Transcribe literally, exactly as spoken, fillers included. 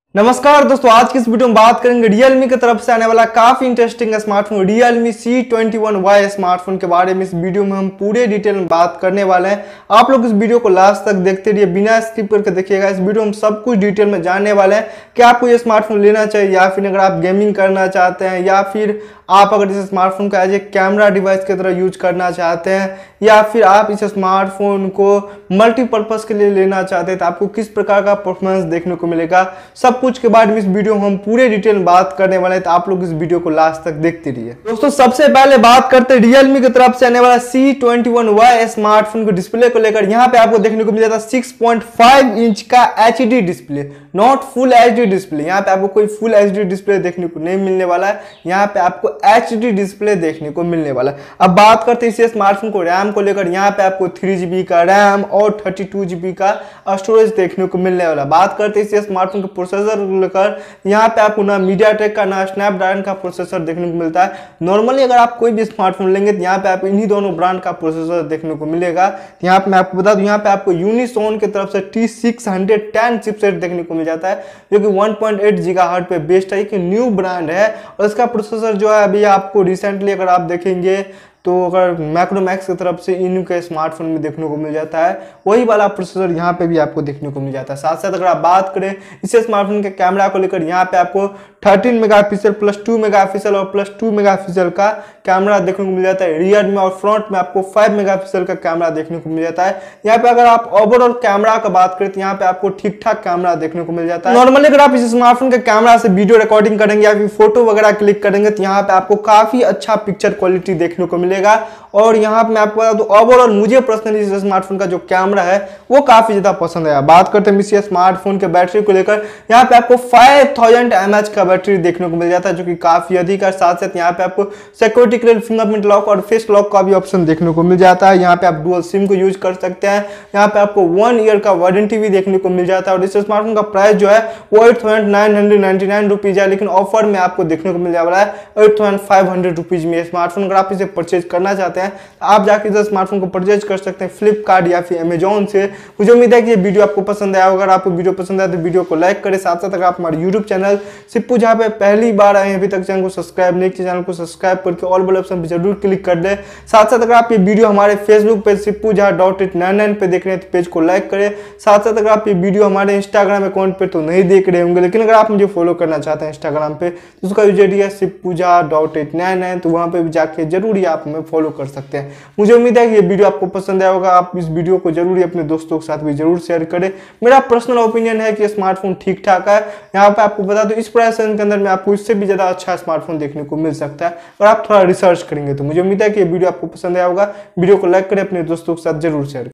नमस्कार दोस्तों, आज की इस वीडियो में बात करेंगे Realme की तरफ से आने वाला काफी interesting smartphone Realme C twenty one Y smartphone के बारे में। इस वीडियो में हम पूरे डिटेल में बात करने वाले हैं। आप लोग इस वीडियो को लास्ट तक देखते रहिए, बिना स्किप करके देखिएगा। इस वीडियो में सब कुछ डिटेल में जानने वाले हैं कि आपको ये स्मार्टफोन लेना चाहिए या फिर अगर आप गेमिंग करना चाहते हैं या फिर आप अगर इस स्मार्टफोन को एज ए कैमरा डिवाइस की तरह यूज करना चाहते हैं या फिर आप इस स्मार्टफोन को मल्टीपर्पज के लिए लेना चाहते हैं तो आपको किस प्रकार का परफॉर्मेंस देखने को मिलेगा। सब कुछ के बारे में इस वीडियो में हम पूरे डिटेल में बात करने वाले हैं, तो आप लोग इस वीडियो को लास्ट तक देखते रहिए। दोस्तों सबसे पहले बात करते हैं Realme की तरफ से आने वाला C twenty one Y smartphone के डिस्प्ले को लेकर। यहाँ पे आपको देखने को मिल जाता है सिक्स पॉइंट फाइव इंच का H D display, not full H D display. यहाँ पे आपको कोई फुल एच डी डिस्प्ले देखने को नहीं मिलने वाला है, यहाँ पे आपको एच डी डिस्प्ले देखने को मिलने वाला है। अब बात करते हैं इस स्मार्टफोन को रैम को लेकर। यहाँ पे आपको थ्री जीबी का रैम और थर्टी टू जीबी का स्टोरेज देखने को मिलने वाला। बात करते हैं इस स्मार्टफोन के प्रोसेसर को लेकर। यहाँ पे आपको ना मीडियाटेक का ना स्नैपड्रैगन का प्रोसेसर देखने को मिलता है। नॉर्मली अगर आप कोई भी स्मार्टफोन लेंगे तो यहाँ पे आप इन्हीं दोनों ब्रांड का प्रोसेसर देखने को मिलेगा। यहाँ पे मैं आपको बता दूं, यहाँ पे आपको यूनिसोन की तरफ से T six hundred ten chipset देखने को मिल जाता है, जो कि वन पॉइंट एट गीगाहर्ट्ज पे बेस्ड है, कि न्यू ब्रांड है। और इसका प्रोसेसर जो है अभी आपको रिसेंटली अगर आप देखेंगे तो अगर मैक्रोमैक्स की तरफ से इन के स्मार्टफोन में देखने को मिल जाता है, वही वाला प्रोसेसर यहाँ पे भी आपको देखने को मिल जाता है। साथ साथ अगर आप बात करें इस स्मार्टफोन के कैमरा को लेकर, यहाँ पे आपको thirteen megapixel plus two megapixel और प्लस टू मेगापिक्सल का कैमरा देखने को मिल जाता है रियर में, और फ्रंट में आपको फाइव मेगापिक्सल का कैमरा देखने को मिल जाता है। यहाँ पे अगर आप ओवरऑल कैमरा का बात करें तो यहाँ पे आपको ठीक ठाक कैमरा देखने को मिल जाता है। नॉर्मली अगर आप इस स्मार्टफोन के कैमरा से वीडियो रिकॉर्डिंग करेंगे या फिर फोटो वगैरह क्लिक करेंगे तो यहाँ पे आपको काफी अच्छा पिक्चर क्वालिटी देखने को मिलेगा। और यहाँ पे मैं आपको बता दूं, ओवरऑल मुझे पर्सनली इस स्मार्टफोन का जो कैमरा है वो काफी ज्यादा पसंद है। बात करते हैं इस स्मार्टफोन के बैटरी को लेकर। यहाँ पे आपको फाइव थाउजेंड एम एच का बैटरी देखने को मिल जाता है, जो कि काफी अधिक है। साथ साथ यहाँ पे आपको सिक्योरिटी के लिए फिंगरप्रिंट लॉक और फेस लॉक का भी ऑप्शन देखने को मिल जाता है। यहाँ पे आप डुअल सिम को यूज कर सकते हैं। यहाँ पे आपको वन ईयर का वारंटी भी देखने को मिल जाता है। और इस स्मार्टफोन का प्राइस जो है वो eight thousand nine hundred ninety nine rupees है, लेकिन ऑफर में आपको देखने को मिल जा रहा है eight thousand five hundred rupees में स्मार्टफोन। अगर आप इसे परचेज करना चाहते हैं आप जाके इस स्मार्टफोन को परचेज कर सकते हैं फ्लिपकार्ट या फिर अमेजोन से। मुझे उम्मीद है कि ये वीडियो आपको पसंद आया। अगर आपको वीडियो पसंद आया तो वीडियो को लाइक करें। साथ साथ अगर आप हमारे यूट्यूब चैनल सिप्पू जहाँ पे पहली बार आए अभी तक चैनल को सब्सक्राइब नहीं किया, चैनल को सब्सक्राइब करके ऑल बेल ऑप्शन पर जरूर क्लिक कर दे। साथ साथ अगर आप ये वीडियो हमारे फेसबुक पेज सिप्पू जहाँ डॉट एट नाइन नाइन पे देख रहे हैं तो पेज को लाइक करें। साथ साथ अगर आप ये वीडियो हमारे इंस्टाग्राम अकाउंट पे तो नहीं देख रहे होंगे, लेकिन अगर आप मुझे फॉलो करना चाहते हैं इंस्टाग्राम पे तो उसका यूजर आईडी है सिप्पू जहाँ डॉट एट नाइन नाइन, तो वहाँ पे भी जाके जरूर ही आप हमें फॉलो कर सकते हैं। मुझे उम्मीद है कि ये वीडियो आपको पसंद आया होगा। आप इस वीडियो को जरूर अपने दोस्तों के साथ भी जरूर शेयर करें। मेरा पर्सनल ओपिनियन है कि स्मार्टफोन ठीक ठाक है। यहाँ पे आपको बता दूं, इस प्राइस रेंज के अंदर में आपको इससे भी ज्यादा अच्छा स्मार्टफोन देखने को मिल सकता है और आप थोड़ा रिसर्च करेंगे तो। मुझे उम्मीद है कि ये वीडियो आपको पसंद आया होगा। वीडियो को लाइक करें, अपने दोस्तों के साथ जरूर शेयर करें।